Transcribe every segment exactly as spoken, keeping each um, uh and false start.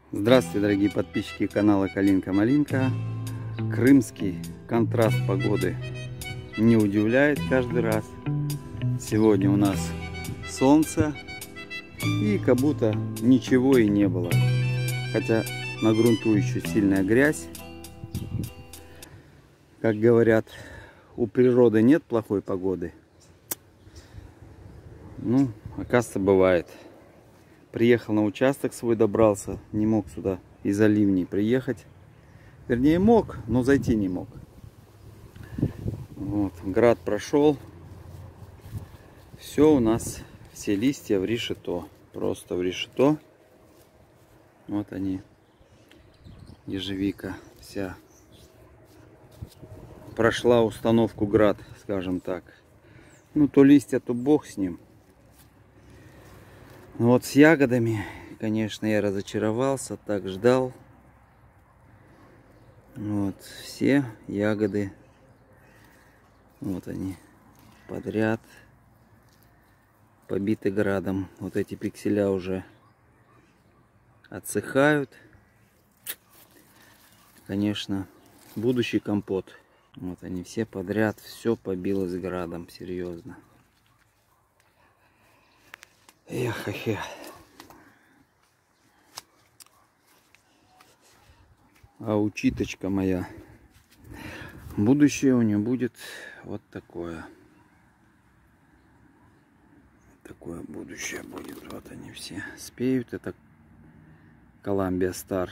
Здравствуйте, дорогие подписчики канала Калинка Малинка. Крымский контраст погоды не удивляет каждый раз. Сегодня у нас солнце и как будто ничего и не было. Хотя на грунту еще сильная грязь. Как говорят, у природы нет плохой погоды. Ну, оказывается, бывает. Приехал на участок свой, добрался, не мог сюда из-за ливней приехать. Вернее, мог, но зайти не мог. Вот, град прошел. Все у нас, все листья в решето. Просто в решето. Вот они. Ежевика вся прошла установку град, скажем так. Ну, то листья, то бог с ним. Ну вот с ягодами, конечно, я разочаровался, так ждал. Вот все ягоды, вот они подряд, побиты градом. Вот эти пикселя уже отсыхают. Конечно, будущий компот. Вот они все подряд, все побилось градом, серьезно. Эх, эх, эх. А учиточка моя, будущее у нее будет вот такое. Такое будущее будет. Вот они все спеют. Это Columbia Star.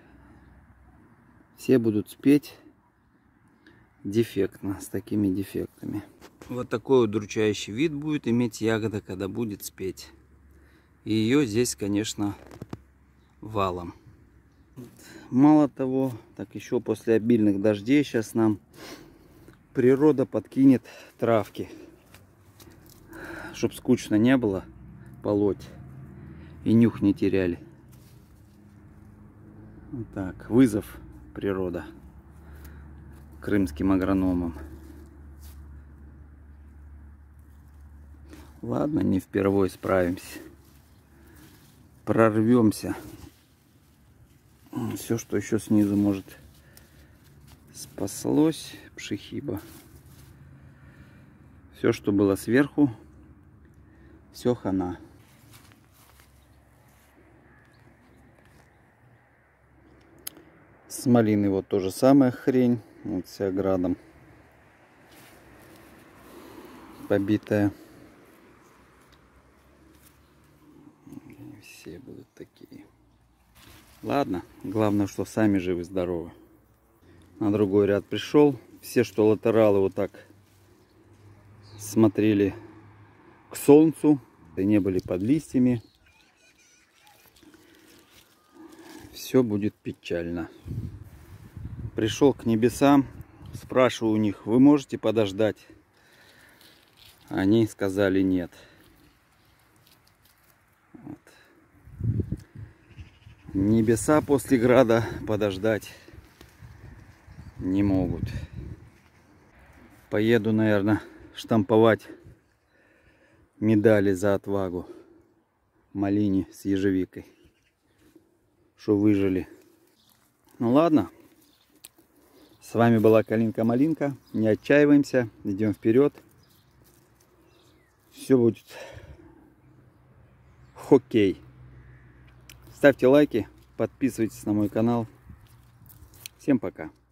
Все будут спеть дефектно, с такими дефектами. Вот такой удручающий вид будет иметь ягода, когда будет спеть. И ее здесь, конечно, валом. Мало того, так еще после обильных дождей сейчас нам природа подкинет травки. Чтоб скучно не было полоть и нюх не теряли. Вот так, вызов природа крымским агрономам. Ладно, не впервой справимся. Прорвемся. Все, что еще снизу может спаслось, пшехиба. Все, что было сверху, все хана. С малиной вот то же самое хрень. Вот вся градом побитая. Все будут такие. Ладно, главное, что сами живы-здоровы. На другой ряд пришел. Все, что латералы вот так смотрели к солнцу, и не были под листьями, все будет печально. Пришел к небесам, спрашиваю у них: вы можете подождать? Они сказали нет. Вот. Небеса после града подождать не могут. Поеду, наверное, штамповать медали за отвагу малине с ежевикой, что выжили. Ну ладно. С вами была Калинка Малинка. Не отчаиваемся, идем вперед. Все будет хоккей. Ставьте лайки, подписывайтесь на мой канал. Всем пока.